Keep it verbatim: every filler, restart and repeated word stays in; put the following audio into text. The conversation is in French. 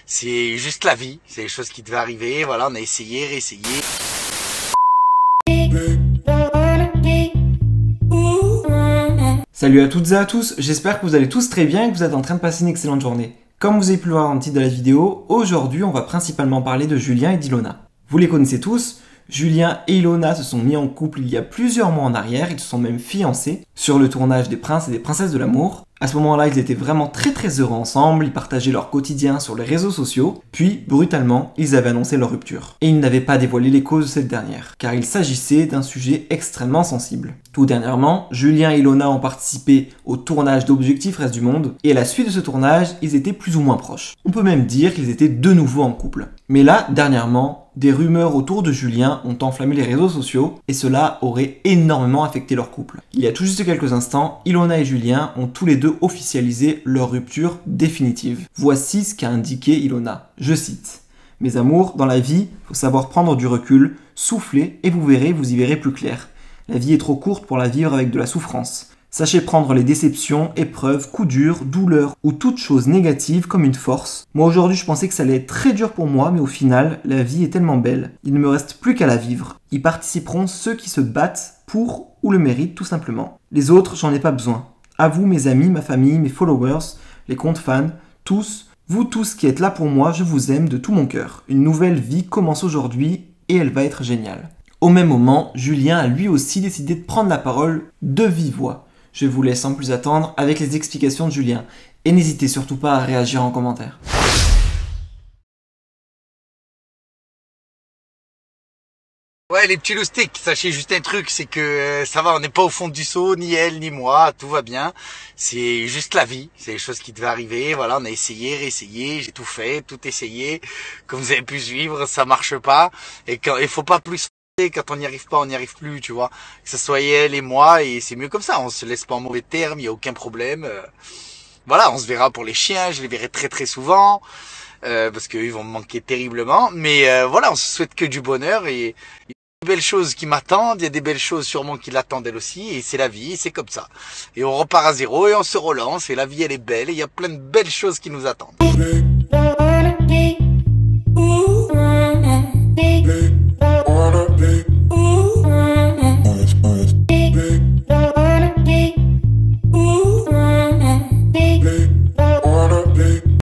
c'est juste la vie, c'est des choses qui devaient arriver, voilà, on a essayé, réessayé. Salut à toutes et à tous, j'espère que vous allez tous très bien et que vous êtes en train de passer une excellente journée. Comme vous avez pu le voir dans le titre de la vidéo, aujourd'hui on va principalement parler de Julien et d'Ilona. Vous les connaissez tous, Julien et Ilona se sont mis en couple il y a plusieurs mois en arrière, ils se sont même fiancés sur le tournage des Princes et des Princesses de l'amour. À ce moment-là, ils étaient vraiment très très heureux ensemble, ils partageaient leur quotidien sur les réseaux sociaux, puis brutalement, ils avaient annoncé leur rupture. Et ils n'avaient pas dévoilé les causes de cette dernière, car il s'agissait d'un sujet extrêmement sensible. Tout dernièrement, Julien et Ilona ont participé au tournage d'Objectif Reste du Monde, et à la suite de ce tournage, ils étaient plus ou moins proches. On peut même dire qu'ils étaient de nouveau en couple. Mais là, dernièrement, des rumeurs autour de Julien ont enflammé les réseaux sociaux, et cela aurait énormément affecté leur couple. Il y a tout juste quelques instants, Ilona et Julien ont tous les deux officialisé leur rupture définitive. Voici ce qu'a indiqué Ilona. Je cite. « Mes amours, dans la vie, faut savoir prendre du recul, souffler et vous verrez, vous y verrez plus clair. La vie est trop courte pour la vivre avec de la souffrance. Sachez prendre les déceptions, épreuves, coups durs, douleurs ou toute chose négative comme une force. Moi aujourd'hui je pensais que ça allait être très dur pour moi, mais au final, la vie est tellement belle. Il ne me reste plus qu'à la vivre. Y participeront ceux qui se battent pour ou le méritent tout simplement. Les autres, j'en ai pas besoin. À vous mes amis, ma famille, mes followers, les comptes fans, tous, vous tous qui êtes là pour moi, je vous aime de tout mon cœur. Une nouvelle vie commence aujourd'hui et elle va être géniale. » Au même moment, Julien a lui aussi décidé de prendre la parole de vive voix. Je vous laisse sans plus attendre avec les explications de Julien. Et n'hésitez surtout pas à réagir en commentaire. Ouais, les petits loustiques, sachez juste un truc, c'est que euh, ça va, on n'est pas au fond du seau, ni elle, ni moi, tout va bien. C'est juste la vie, c'est des choses qui devaient arriver, voilà, on a essayé, réessayé, j'ai tout fait, tout essayé. Comme vous avez pu suivre, ça marche pas. Et quand il faut pas plus, quand on n'y arrive pas, on n'y arrive plus, tu vois. Que ce soit elle et moi, et c'est mieux comme ça, on se laisse pas en mauvais termes, il y a aucun problème. Euh, voilà, on se verra pour les chiens, je les verrai très très souvent. Euh, parce qu'ils vont me manquer terriblement. Mais euh, voilà, on se souhaite que du bonheur et il y a des belles choses qui m'attendent, il y a des belles choses sûrement qui l'attendent elle aussi, et c'est la vie, c'est comme ça. Et on repart à zéro et on se relance, et la vie elle est belle, et il y a plein de belles choses qui nous attendent.